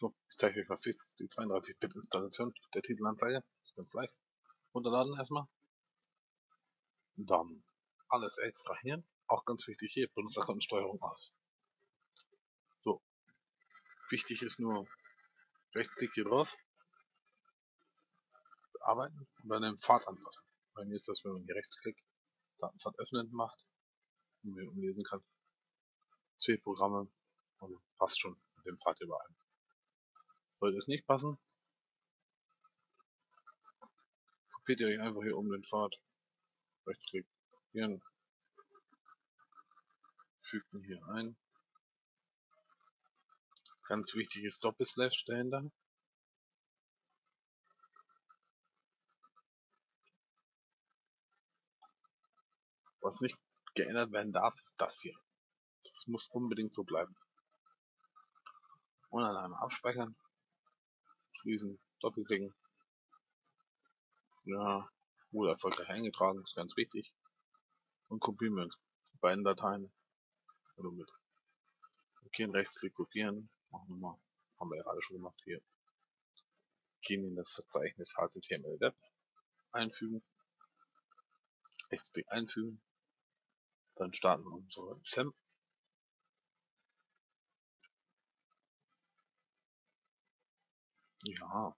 So, ich zeige euch mal fix die 32-Bit-Installation der Titelanzeige. Das ist ganz leicht. Runterladen erstmal. Dann alles extrahieren. Auch ganz wichtig hier, Benutzerkontensteuerung aus. So, wichtig ist nur Rechtsklick hier drauf, bearbeiten und dann den Pfad anpassen. Bei mir ist das, wenn man hier rechtsklickt, Datenpfad öffnen macht und man umlesen kann. 2 Programme und passt schon mit dem Pfad überein. Sollte es nicht passen, kopiert ihr euch einfach hier oben den Pfad, rechtsklick, hier, fügt ihn hier ein. Ganz wichtig ist Doppelslash dahinter. Was nicht geändert werden darf, ist das hier. Das muss unbedingt so bleiben. Und dann einmal abspeichern, schließen, doppelklicken. Ja, wurde erfolgreich eingetragen, ist ganz wichtig. Und kopieren wir die beiden Dateien. Oder mit markieren, rechtsklick, kopieren. Machen wir mal. Haben wir ja gerade schon gemacht hier. Gehen in das Verzeichnis HTML Web. Einfügen. Rechtsklick einfügen. Dann starten wir unsere SAM. Ja.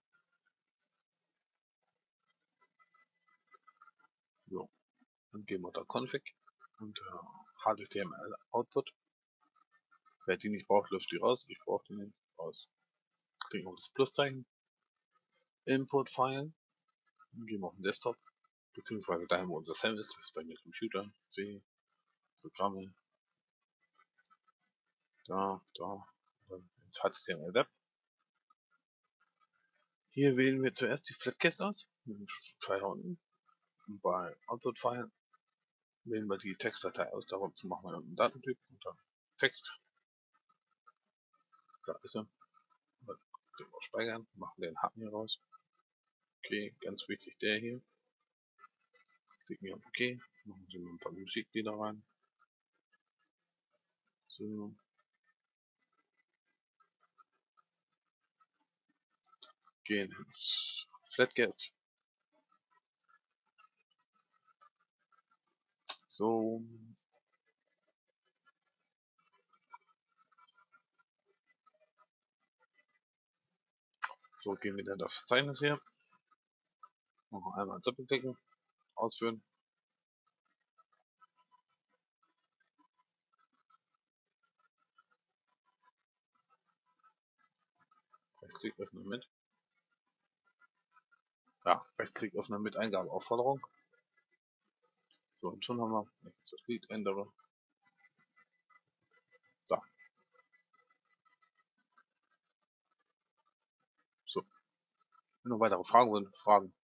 So. Dann gehen wir unter Config und HTML Output. Wer die nicht braucht, löscht die raus. Ich brauche die nicht raus. Klicken auf das Pluszeichen. Import File. Dann gehen wir auf den Desktop. Beziehungsweise dahin, wo unser SAM ist. Das ist bei mir Computer. C. Programme. Da. Dann ins HTML Web. Hier wählen wir zuerst die Flatcast aus. Mit dem Pfeil unten. Und bei Output File wählen wir die Textdatei aus. Dazu machen wir einen Datentyp und dann Text. Da ist er. Dann klicken wir auf Speichern, machen den Haken hier raus. Okay, ganz wichtig der hier. Klicken wir auf OK, machen Sie mal ein paar Musiklieder rein. So. Gehen ins Flatcast. So. So, gehen wir dann auf Verzeichnis hier. Machen einmal doppelklicken, ausführen. Rechtsklick öffnen mit. Ja, Rechtsklick öffnen mit Eingabeaufforderung. So, und schon haben wir das Lied ändere. Da. So. Wenn noch weitere Fragen sind, Fragen